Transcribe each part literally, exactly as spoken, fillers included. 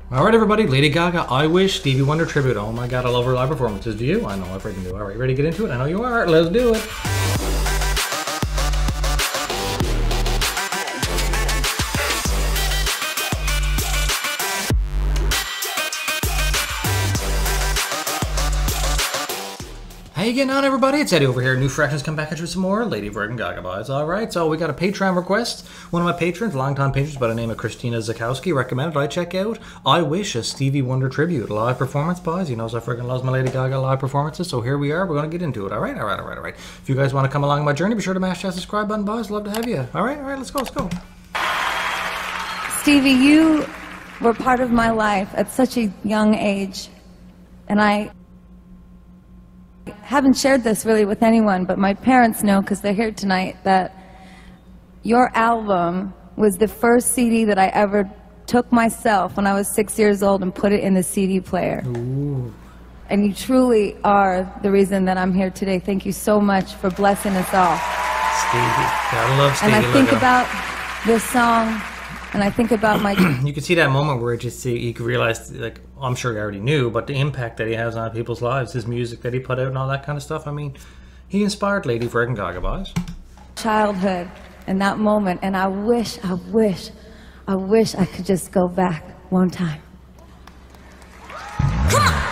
Alright everybody, Lady Gaga I Wish, Stevie Wonder Tribute. Oh my god, I love her live performances. Do you? I know I freaking do. Alright, ready to get into it? I know you are. Let's do it. How you getting on, everybody? It's Eddie over here. New Fractions come back at you with some more Lady friggin Gaga vibes. Alright, so we got a Patreon request. One of my patrons, longtime patrons by the name of Christina Zakowski, recommended I check out I Wish, a Stevie Wonder Tribute. Live performance, boys. He knows I friggin love my Lady Gaga live performances, so here we are. We're going to get into it. Alright, alright, alright, alright. If you guys want to come along my journey, be sure to mash that subscribe button, boys. Love to have you. Alright, alright, let's go, let's go. Stevie, you were part of my life at such a young age, and I haven't shared this really with anyone, but my parents know because they're here tonight that your album was the first C D that I ever took myself when I was six years old and put it in the C D player. Ooh. And you truly are the reason that I'm here today. Thank you so much for blessing us all. Stevie. Gotta love Stevie. And I think about this song, and I think about my... You can see that moment where it just see, you can realize, like, I'm sure you already knew, but the impact that he has on people's lives, his music that he put out and all that kind of stuff. I mean, he inspired Lady friggin Gaga, boys. Childhood and that moment, and I wish, I wish, I wish I could just go back one time. Come on!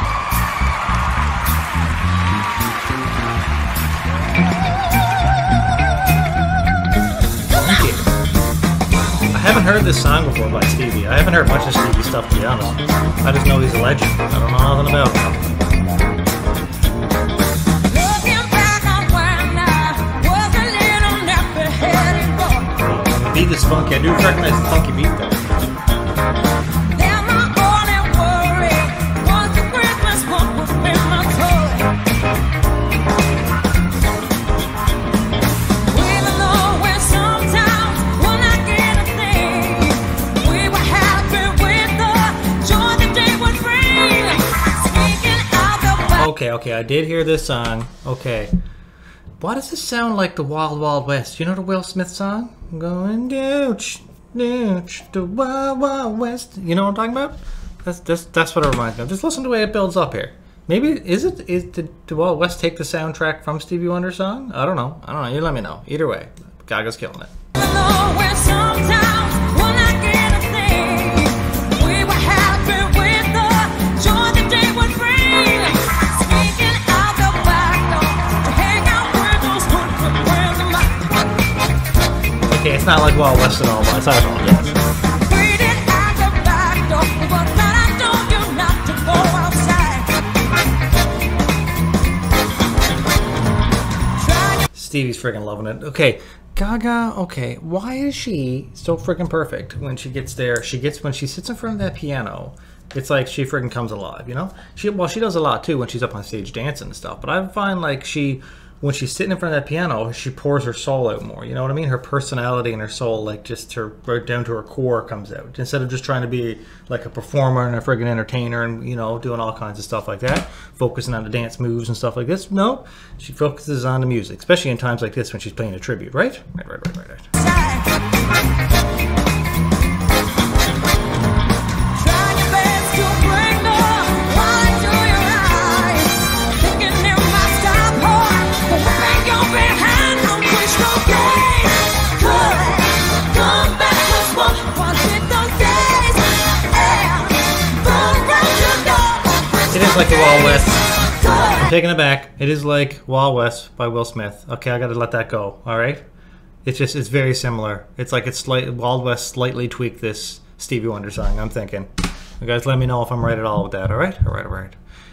I haven't heard this song before by Stevie. I haven't heard much of Stevie stuff, to be honest. I just know he's a legend. I don't know nothing about him. The beat is funky. I do recognize the funky beat though. Okay, okay, I did hear this song. Okay. Why does this sound like the Wild Wild West? You know the Will Smith song? I'm going dooch, dooch, the Wild Wild West. You know what I'm talking about? That's that's that's what it reminds me of. Just listen to the way it builds up here. Maybe is it is did the Wild West take the soundtrack from Stevie Wonder's song? I don't know. I don't know. You let me know. Either way, Gaga's killing it. Okay, it's not like Wild West at all, but I apologize. Stevie's freaking loving it. Okay, Gaga, okay, why is she so freaking perfect when she gets there? She gets, when she sits in front of that piano, it's like she freaking comes alive, you know? She, well, she does a lot too when she's up on stage dancing and stuff, but I find like she, when she's sitting in front of that piano, she pours her soul out more. You know what I mean? Her personality and her soul, like just her right down to her core, comes out. Instead of just trying to be like a performer and a friggin' entertainer and, you know, doing all kinds of stuff like that, focusing on the dance moves and stuff like this. No, she focuses on the music, especially in times like this when she's playing a tribute, right? Right, right, right, right, right. It is like the Wild West. I'm taking it back. It is like Wild West by Will Smith. Okay, I gotta let that go. Alright? It's just, it's very similar. It's like it's slight, Wild West slightly tweaked this Stevie Wonder song, I'm thinking. You guys let me know if I'm right at all with that, alright? Alright, alright.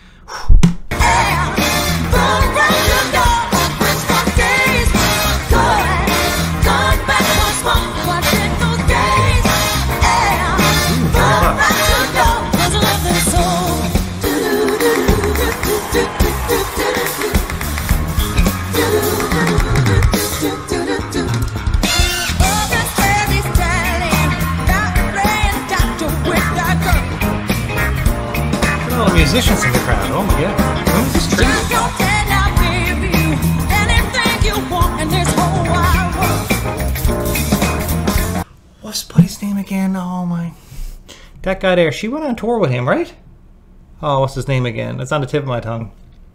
Musicians in the crowd. Oh my god. Who is this tribute? What's Buddy's name again? Oh my. That guy there, she went on tour with him, right? Oh, what's his name again? It's on the tip of my tongue.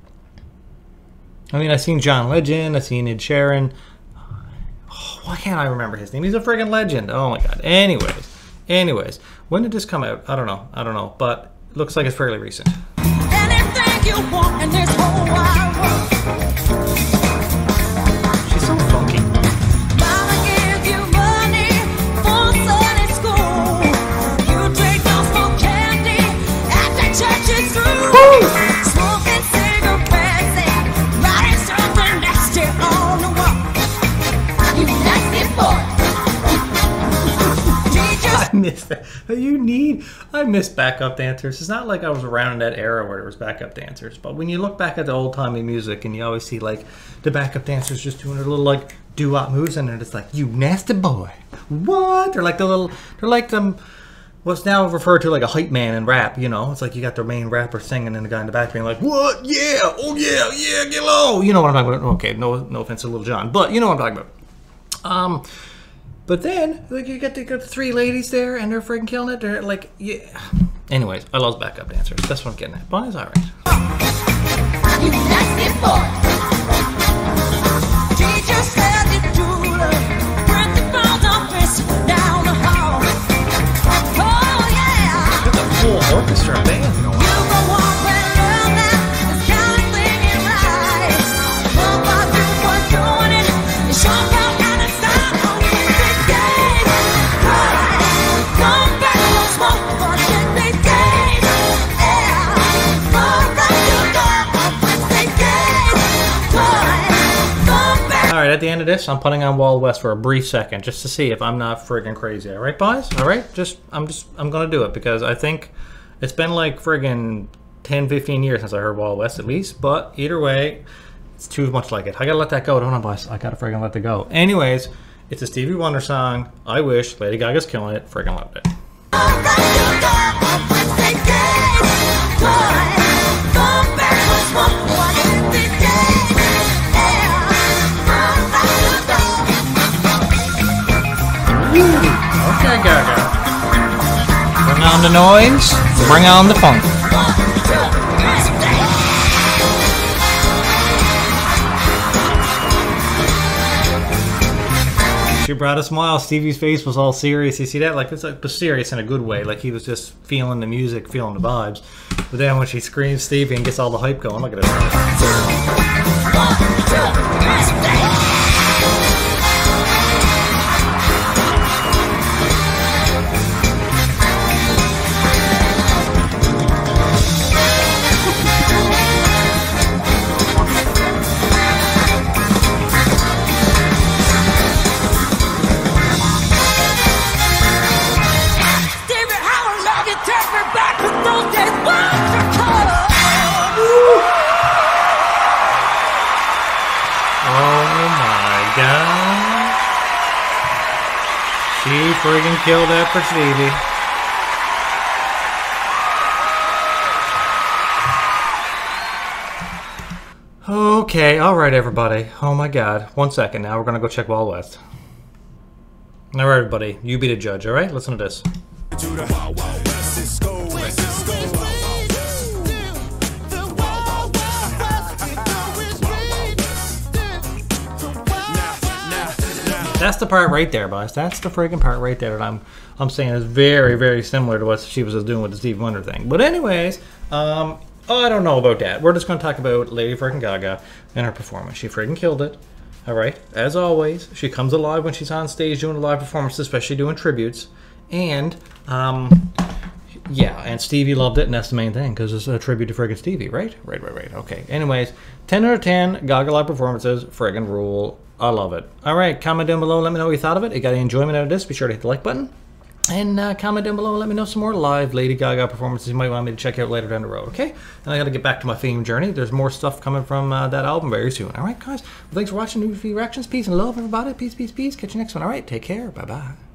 I mean, I've seen John Legend, I've seen Ed Sheeran. Oh, why can't I remember his name? He's a friggin' legend. Oh my god. Anyways, anyways, when did this come out? I don't know. I don't know, but it looks like it's fairly recent. Anything you want in this whole wide world. She's so funky. Mama give you money for Sunday school. You drink no smoke candy after church is through. Smoking cigarettes and writing something nasty on the wall. You nasty boy. I miss that. You need. I miss backup dancers. It's not like I was around in that era where there was backup dancers. But when you look back at the old timey music, and you always see like the backup dancers just doing their little like doo-wop moves, and it's like, you nasty boy. What? They're like the little. They're like them. What's now referred to like a hype man in rap. You know, it's like you got the main rapper singing, and the guy in the back being like, "What? Yeah, oh yeah, yeah, get low." You know what I'm talking about? Okay, no, no offense to Little John, but you know what I'm talking about. Um. But then, like, you get the, got the three ladies there, and they're freaking killing it. They're like, yeah. Anyways, I love backup dancers. That's what I'm getting at. Bonnie's all right. You nasty boy. Teacher said it to the principal's office down the hall. Oh yeah. Got the full orchestra band going. You go walk and learn that this kind of thing ain't right. Well, while you were doing it, you sure felt kind of sad. Alright, at the end of this, I'm putting on Wild West for a brief second just to see if I'm not friggin' crazy. Alright, boys? Alright? Just I'm just I'm gonna do it because I think it's been like friggin' ten, fifteen years since I heard Wild West at least, but either way, it's too much like it. I gotta let that go, don't I, boys? I gotta friggin' let it go. Anyways, it's a Stevie Wonder song. I Wish. Lady Gaga's killing it. Friggin' loved it. Okay, Gaga. Bring on the noise. Bring on the funk. She brought a smile. Stevie's face was all serious. You see that? Like, it's like, but serious in a good way. Like he was just feeling the music, feeling the vibes. But then when she screams Stevie and gets all the hype going, look at this. She friggin' killed that for Stevie. Okay, alright everybody. Oh my god. One second now, we're gonna go check Wild West. Alright everybody, you be the judge, alright? Listen to this. That's the part right there, boys. That's the friggin' part right there that I'm I'm saying is very, very similar to what she was doing with the Stevie Wonder thing. But anyways, um, oh, I don't know about that. We're just going to talk about Lady friggin' Gaga and her performance. She friggin' killed it. All right. As always, she comes alive when she's on stage doing live performances, especially doing tributes. And, um, yeah, and Stevie loved it, and that's the main thing, because it's a tribute to friggin' Stevie, right? Right, right, right. Okay. Anyways, ten out of ten, Gaga live performances, friggin' rule. I love it. All right, comment down below. Let me know what you thought of it. You got any enjoyment out of this? Be sure to hit the like button. And uh, comment down below and let me know some more live Lady Gaga performances you might want me to check out later down the road, okay? And I got to get back to my theme journey. There's more stuff coming from uh, that album very soon. All right, guys? Well, thanks for watching New Reactions. Peace and love, everybody. Peace, peace, peace. Catch you next one. All right, take care. Bye-bye.